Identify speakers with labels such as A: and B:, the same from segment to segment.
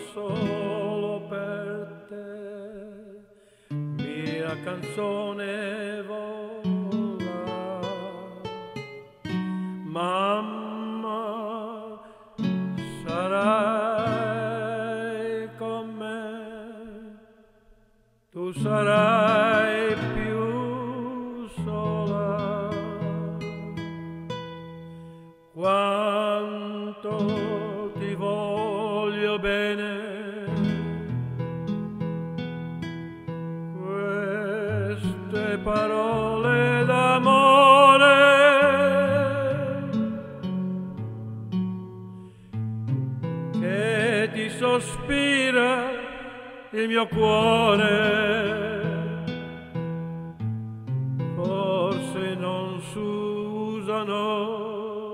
A: solo per te, mia canzone vola. Mamma, sarai con me, tu sarai più sola. Quanto ti voglio bene, queste parole d'amore che ti sospira il mio cuore, forse non s'usano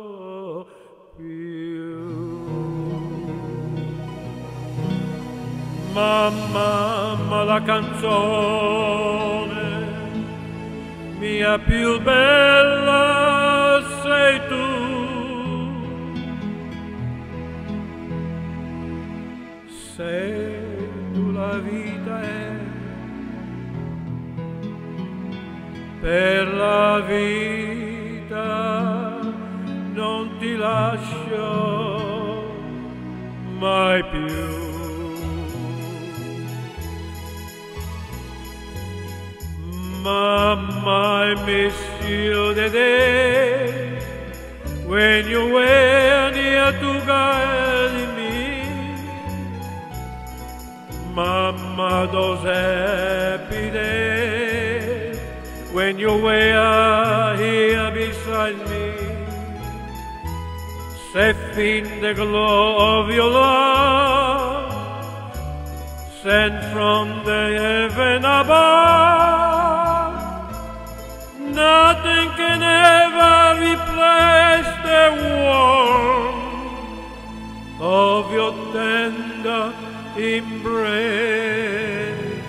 A: più. Mamma, la canzone mia più bella sei tu. Sei tu la vita è, per la vita non ti lascio mai più. Mama, I miss you the day when you were near to guide me. Mama, those happy days when you were here beside me. Safe in the glow of your love, sent from the heaven above. Nothing can ever replace the warmth of your tender embrace.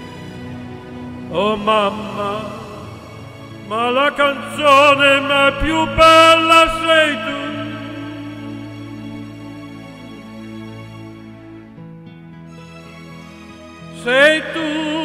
A: Oh mamma, ma la canzone mia più bella sei tu. Sei tu.